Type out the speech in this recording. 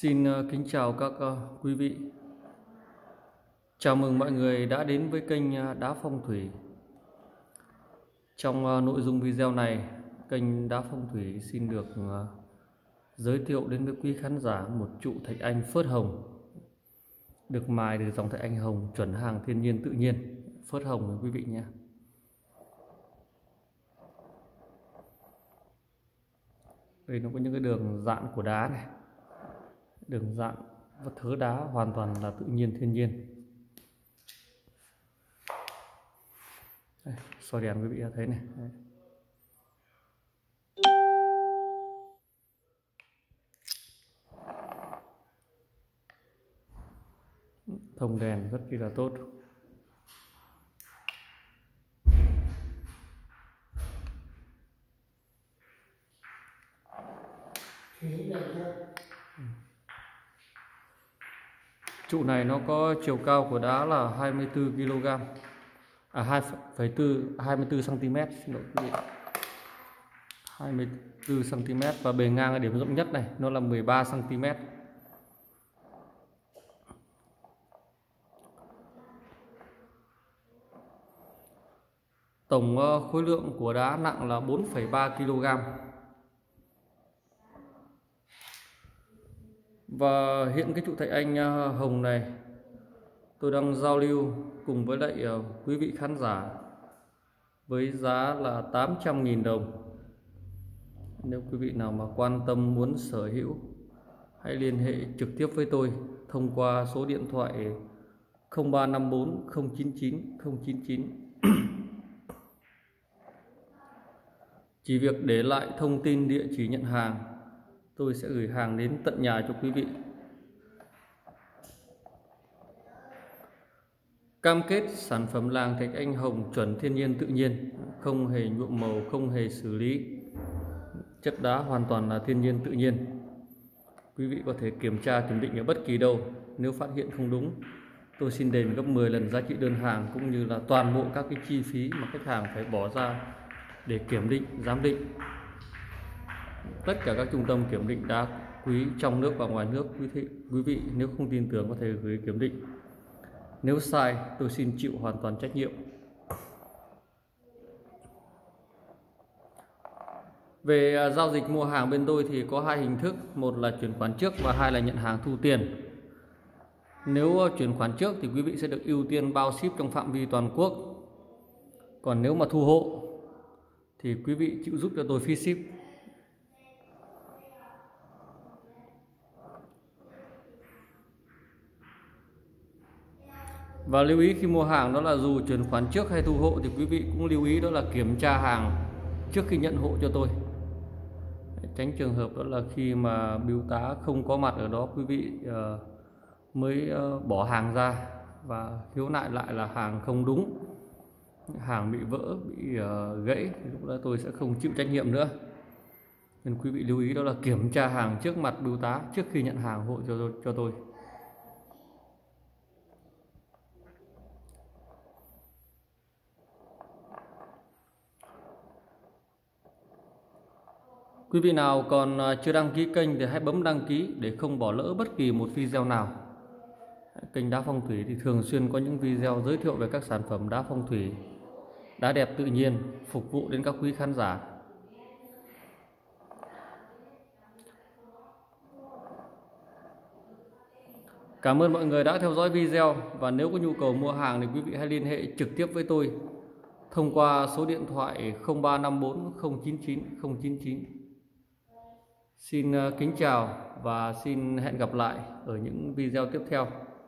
Xin kính chào các quý vị. Chào mừng mọi người đã đến với kênh Đá Phong Thủy. Trong nội dung video này, kênh Đá Phong Thủy xin được giới thiệu đến với quý khán giả một trụ thạch anh phớt hồng, được mài từ dòng thạch anh hồng chuẩn hàng thiên nhiên tự nhiên, phớt hồng quý vị nhé. Đây nó có những cái đường dạn của đá này, đường dạn và thớ đá hoàn toàn là tự nhiên thiên nhiên. Đây, soi đèn quý vị thấy này. Đây. Thông đèn rất là tốt. Trụ này nó có chiều cao của đá là 24 kg. 24 cm, xin lỗi quý vị. 24 cm và bề ngang ở điểm rộng nhất này nó là 13 cm. Tổng khối lượng của đá nặng là 4,3 kg. Và hiện cái trụ thạch anh hồng này tôi đang giao lưu cùng với lại quý vị khán giả với giá là 800.000 đồng. Nếu quý vị nào mà quan tâm muốn sở hữu, hãy liên hệ trực tiếp với tôi thông qua số điện thoại 0354 099 099. Chỉ việc để lại thông tin địa chỉ nhận hàng, tôi sẽ gửi hàng đến tận nhà cho quý vị. Cam kết sản phẩm làng thạch anh hồng chuẩn thiên nhiên tự nhiên, không hề nhuộm màu, không hề xử lý. Chất đá hoàn toàn là thiên nhiên tự nhiên. Quý vị có thể kiểm tra kiểm định ở bất kỳ đâu. Nếu phát hiện không đúng, tôi xin đền gấp 10 lần giá trị đơn hàng, cũng như là toàn bộ các cái chi phí mà khách hàng phải bỏ ra để kiểm định, giám định. Tất cả các trung tâm kiểm định đá quý trong nước và ngoài nước, quý vị nếu không tin tưởng có thể gửi kiểm định. Nếu sai, tôi xin chịu hoàn toàn trách nhiệm. Về giao dịch mua hàng bên tôi thì có hai hình thức, một là chuyển khoản trước và hai là nhận hàng thu tiền. Nếu chuyển khoản trước thì quý vị sẽ được ưu tiên bao ship trong phạm vi toàn quốc. Còn nếu mà thu hộ thì quý vị chịu giúp cho tôi phí ship. Và lưu ý khi mua hàng đó là dù chuyển khoản trước hay thu hộ thì quý vị cũng lưu ý đó là kiểm tra hàng trước khi nhận hộ cho tôi. Tránh trường hợp đó là khi mà bưu tá không có mặt ở đó, quý vị mới bỏ hàng ra và khiếu nại lại là hàng không đúng, hàng bị vỡ, bị gãy, lúc đó tôi sẽ không chịu trách nhiệm nữa. Nên quý vị lưu ý đó là kiểm tra hàng trước mặt bưu tá trước khi nhận hàng hộ cho tôi. Quý vị nào còn chưa đăng ký kênh thì hãy bấm đăng ký để không bỏ lỡ bất kỳ một video nào. Kênh Đá Phong Thủy thì thường xuyên có những video giới thiệu về các sản phẩm đá phong thủy, đá đẹp tự nhiên, phục vụ đến các quý khán giả. Cảm ơn mọi người đã theo dõi video, và nếu có nhu cầu mua hàng thì quý vị hãy liên hệ trực tiếp với tôi thông qua số điện thoại 0354 099 099. Xin kính chào và xin hẹn gặp lại ở những video tiếp theo.